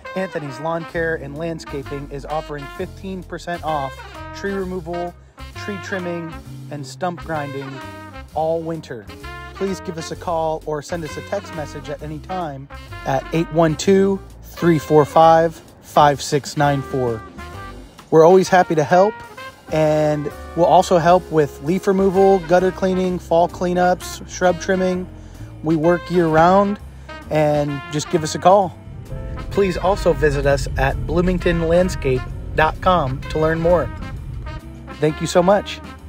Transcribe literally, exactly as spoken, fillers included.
Anthony's Lawn Care and Landscaping is offering fifteen percent off tree removal, tree trimming, and stump grinding all winter. Please give us a call or send us a text message at any time at eight one two, three four five, five six nine four. We're always happy to help, and we'll also help with leaf removal, gutter cleaning, fall cleanups, shrub trimming. We work year round, and just give us a call. Please also visit us at bloomington landscape dot com to learn more. Thank you so much.